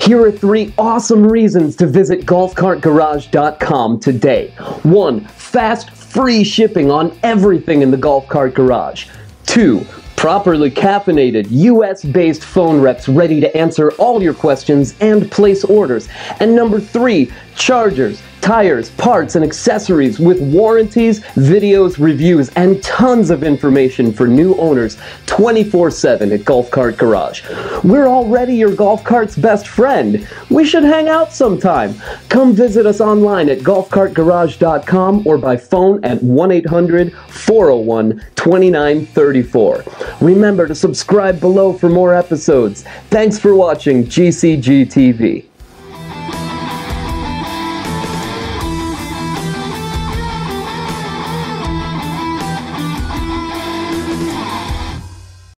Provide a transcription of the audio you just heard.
Here are 3 awesome reasons to visit golfcartgarage.com today. 1. Fast, free shipping on everything in the Golf Cart Garage. 2. Properly caffeinated, US-based phone reps ready to answer all your questions and place orders. And number 3, chargers, tires, parts, and accessories with warranties, videos, reviews, and tons of information for new owners 24/7 at Golf Cart Garage. We're already your golf cart's best friend. We should hang out sometime. Come visit us online at golfcartgarage.com or by phone at 1-800-401-2934. Remember to subscribe below for more episodes. Thanks for watching GCG TV.